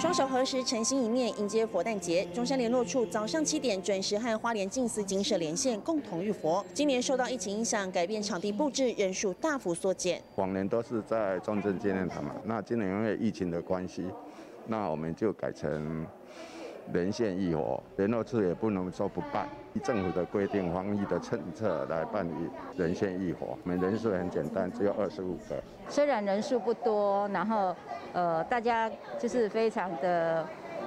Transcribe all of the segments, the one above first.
双手合十，诚心一念，迎接佛诞节。中山联络处早上7点准时和花莲净寺精舍连线，共同浴佛。今年受到疫情影响，改变场地布置，人数大幅缩减。 往年都是在中正纪念堂嘛，那今年因为疫情的关系，那我们就改成连线浴佛。联络处也不能说不办，以政府的规定、防疫的政策来办理连线浴佛。我们人数很简单，只有25个。 虽然人数不多，然后大家就是非常的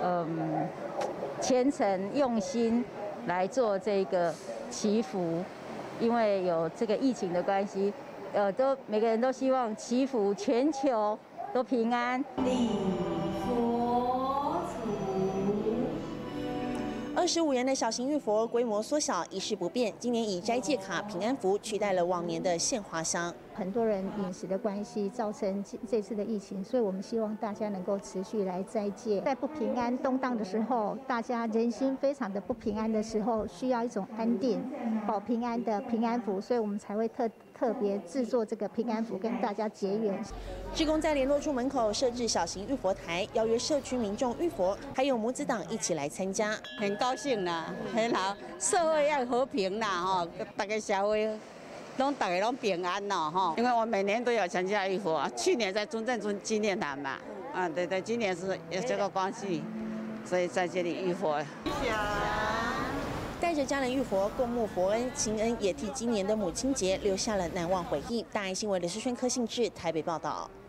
虔诚用心来做这个祈福，因为有这个疫情的关系，每个人都希望祈福全球都平安。礼佛 25元的小型浴佛规模缩小，仪式不变。今年以斋戒卡、平安符取代了往年的献花香。 很多人饮食的关系造成这次的疫情，所以我们希望大家能够持续来斋戒。在不平安动荡的时候，大家人心非常的不平安的时候，需要一种安定、保平安的平安符，所以我们才会特别制作这个平安符跟大家结缘。 志工在联络处门口设置小型浴佛台，邀约社区民众浴佛，还有母子党一起来参加。 很高兴啦，很好，社会要和平啦，哈，大家社会。大家都平安了哈，因为我每年都有参加浴佛，去年在中正村纪念堂嘛，对，今年是有这个关系，所以在这里浴佛。 带着家人浴佛，共沐佛恩、情恩，也替今年的母亲节留下了难忘回忆。大爱新闻刘世轩、柯信志台北报道。